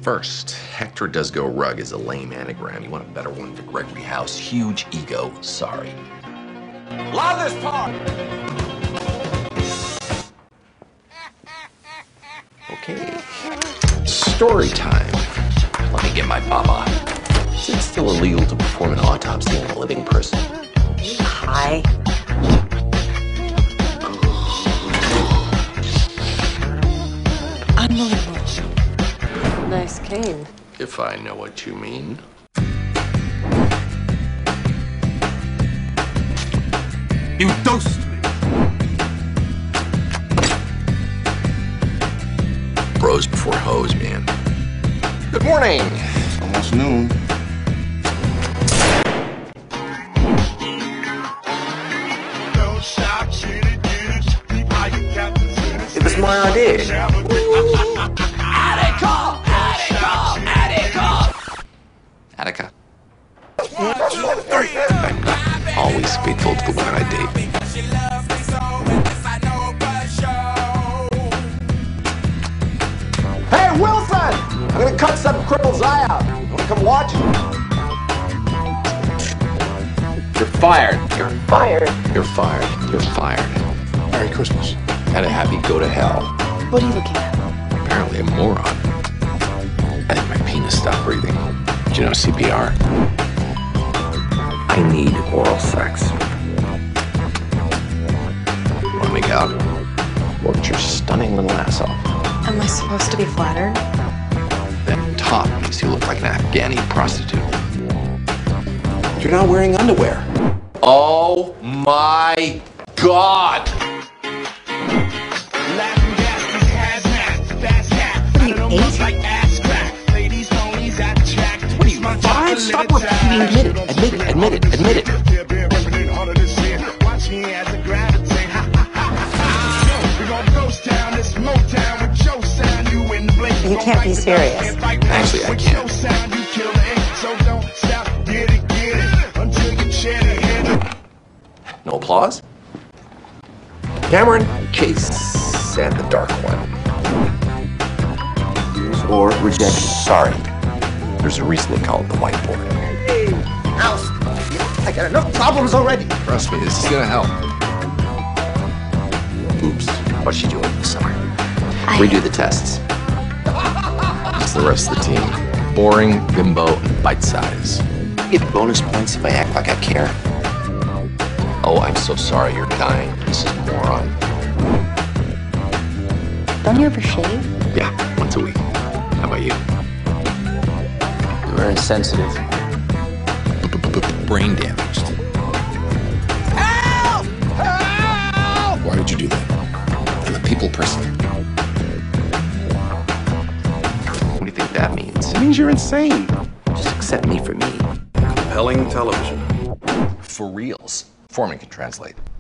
First, Hector Does Go Rug is a lame anagram. You want a better one for Gregory House. Huge ego, sorry. Love this part! Okay. Story time. Let me get my baba. Is it still illegal to perform an autopsy on a living person? Hi. Unbelievable. Nice cane. If I know what you mean. You dosed me! Bros before hoes, man. Good morning. Almost noon. It was my idea. Attica. I'm not always faithful to the women I date. Hey, Wilson! I'm gonna cut some cripple's eye out. You wanna come watch? You're fired. You're fired. You're fired. You're fired. Merry Christmas. Gotta have you go to hell. What are you looking at? Apparently a moron. I think my penis stopped breathing. Do you know CPR? I need oral sex. Wanna make out? Worked your stunning little ass off. Am I supposed to be flattered? That top makes you look like an Afghani prostitute. You're not wearing underwear. Oh my God! What are you, 8? What are you, 5? Stop repeating admit it. You can't be serious. Actually, I can't. No applause? Cameron, Chase, and the Dark One. Use or rejection. Sorry. There's a reason they call it the whiteboard. Hey, House. I got enough problems already. Trust me, this is gonna help. Oops. What's she doing this summer? Redo the tests. It's the rest of the team. Boring, bimbo, and bite size. I get bonus points if I act like I care. Oh, I'm so sorry you're dying, Mrs. Moron. Don't you ever shave? Yeah, once a week. How about you? You're insensitive. Brain damaged. Help! Help! Why did you do that? I'm a people person. What do you think that means? It means you're insane. Just accept me for me. Compelling television. For reals. Foreman can translate.